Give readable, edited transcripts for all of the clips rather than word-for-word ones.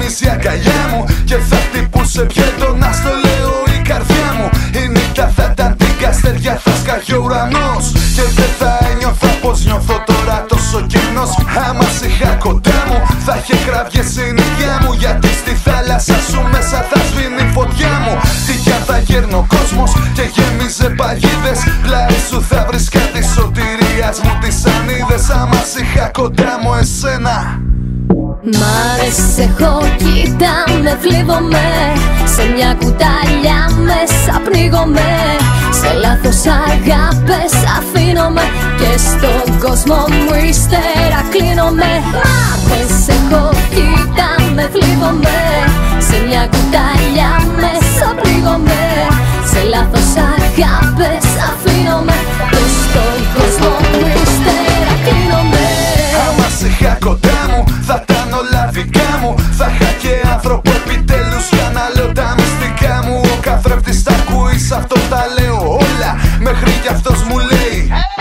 γέμισε η αγκαλιά μου και θα χτυπούσε πιο έντονα στο λέω η καρδιά μου. Η νύχτα θα ήταν την καστεριά, θα σκάγει ο ουρανός και δεν θα ένιωθα πως νιώθω τώρα τόσο κενός. Άμα σ' είχα κοντά μου θα είχε κραυγές η νύχια μου, γιατί στη θάλασσα σου μέσα θα σβήνει η φωτιά μου. Τυχιά θα γέρνει ο κόσμος και γέμιζε παγίδες, πλάι σου θα βρίσκα τη σωτηρίας μου τις ανίδες. Άμα σ' είχα κοντά μου εσένα. Μ' άρεσε, έχω κοιτάμε, θλίβομαι. Σε μια κουταλιά μέσα πνίγομαι. Σε λάθος αγάπες αφήνομαι και στον κόσμο μου ύστερα κλείνομαι. Μ' άρεσε, έχω κοιτάμε, θλίβομαι. Σε μια κουταλιά μέσα πνίγομαι. Σε λάθος αγάπες αφήνομαι και στον κόσμο μου ύστερα κλείνομαι. Άμα σ' είχα κοντά μου θα ήταν όλα δικά μου. Θα είχα και άνθρωπο επιτέλους για να λέω τα μυστικά μου. Ο καθρέφτης τα ακούει, σ' αυτό τα λέω όλα, μέχρι κι αυτός μου λέει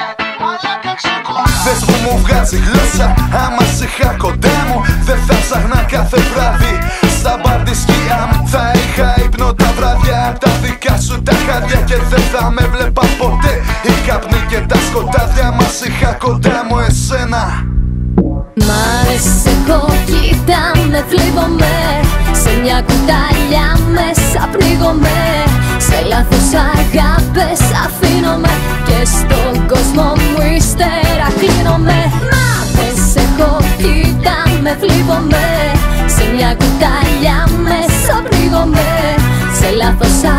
δες που μου βγάζει γλώσσα. Άμα σ' είχα κοντά μου δεν θα ψάχνα κάθε βράδυ στα μπαρ της σκιά μου. Θα είχα ύπνο τα βράδια απ' τα δικά σου τα χάδια και δεν θα με βλέπα ποτέ οι καπνοί και τα σκοτάδια. Άμα σ' είχα κοντά μου εσένα. Μ' άρεσε, έχω κοιτάμε, θλίβομαι. Σε μια κουταλιά μέσα πνίγομαι. Σε λάθος αγάπες αφήνομαι και στον κόσμο μου ύστερα κλείνομαι. Μ' άρεσε, έχω κοιτάμε, θλίβομαι. Σε μια κουταλιά μέσα πνίγομαι. Σε λάθος